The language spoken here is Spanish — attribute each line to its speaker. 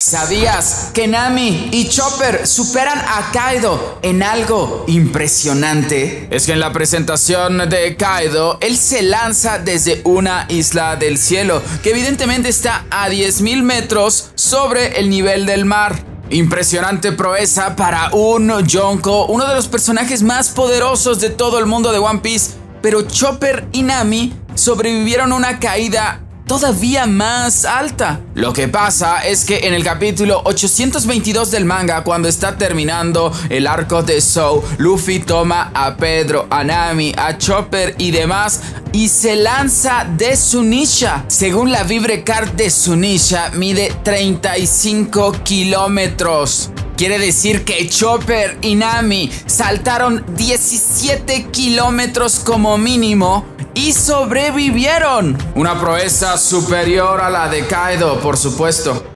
Speaker 1: ¿Sabías que Nami y Chopper superan a Kaido en algo impresionante? Es que en la presentación de Kaido, él se lanza desde una isla del cielo, que evidentemente está a 10.000 metros sobre el nivel del mar. Impresionante proeza para un Yonko, uno de los personajes más poderosos de todo el mundo de One Piece. Pero Chopper y Nami sobrevivieron a una caída todavía más alta. Lo que pasa es que en el capítulo 822 del manga, cuando está terminando el arco de Zou, Luffy toma a Pedro, a Nami, a Chopper y demás y se lanza de Zunisha. Según la Vibre Card de Zunisha, mide 35 kilómetros. Quiere decir que Chopper y Nami saltaron 17 kilómetros como mínimo y sobrevivieron. Una proeza superior a la de Kaido, por supuesto.